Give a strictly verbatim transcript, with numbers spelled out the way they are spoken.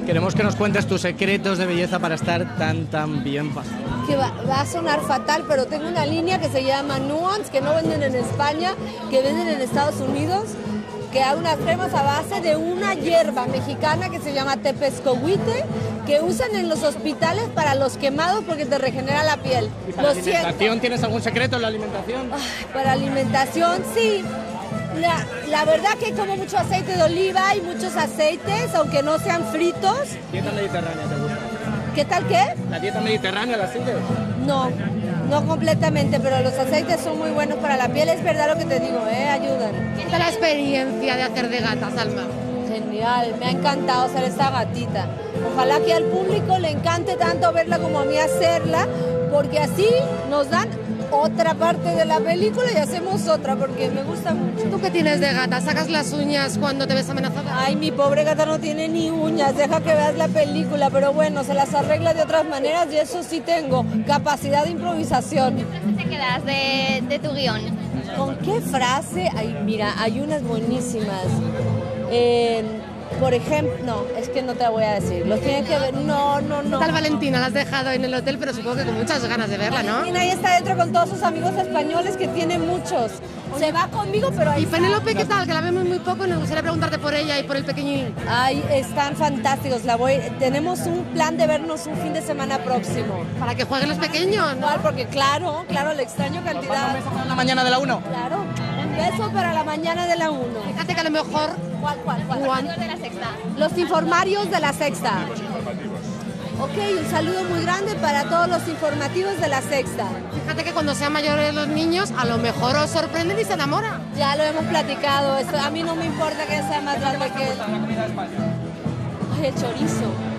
Queremos que nos cuentes tus secretos de belleza para estar tan, tan bien pasado. Que va, va a sonar fatal, pero tengo una línea que se llama Nuance, que no venden en España, que venden en Estados Unidos, que hay unas cremas a base de una hierba mexicana que se llama tepescohuite, que usan en los hospitales para los quemados porque te regenera la piel. ¿Y para Lo la alimentación siento. tienes algún secreto en la alimentación? Ay, para alimentación, sí. La, la verdad que como mucho aceite de oliva y muchos aceites, aunque no sean fritos. ¿Dieta mediterránea te gusta? ¿Qué tal qué? ¿La dieta mediterránea la sigues? No, no completamente, pero los aceites son muy buenos para la piel, es verdad lo que te digo, ¿eh? Ayudan. ¿Qué tal la experiencia de hacer de gata, Salma? Genial, me ha encantado ser esta gatita. Ojalá que al público le encante tanto verla como a mí hacerla, porque así nos dan otra parte de la película y hacemos otra, porque me gusta mucho. ¿Tú qué tienes de gata? ¿Sacas las uñas cuando te ves amenazada? Ay, mi pobre gata no tiene ni uñas, deja que veas la película, pero bueno, se las arregla de otras maneras y eso sí tengo, capacidad de improvisación. ¿Qué frase te quedas de, de tu guión? ¿Con qué frase? Ay, mira, hay unas buenísimas. Eh, por ejemplo, no, es que no te voy a decir, los tienen que ver, no, no, no. ¿Qué tal Valentina? La has dejado en el hotel, pero supongo que con muchas ganas de verla, ¿no? Valentina ahí está dentro con todos sus amigos españoles que tiene muchos. Se va conmigo, pero ahí ¿Y está. Penélope qué tal? Que la vemos muy poco y nos gustaría preguntarte por ella y por el pequeñín. Ay, están fantásticos. La voy, tenemos un plan de vernos un fin de semana próximo. Para que jueguen los pequeños, ¿no? Igual, porque claro, claro, le extraño cantidad. ¿La mañana de la uno? Claro, un beso para la mañana de la uno. Fíjate que a lo mejor ¿Cuál, cuál, cuál? Juan- De la sexta. Los informarios de la Sexta. Ok, un saludo muy grande para todos los informativos de la Sexta. Fíjate que cuando sean mayores los niños, a lo mejor os sorprenden y se enamoran. Ya lo hemos platicado, esto, a mí no me importa que sea más grande que él. Ay, el chorizo.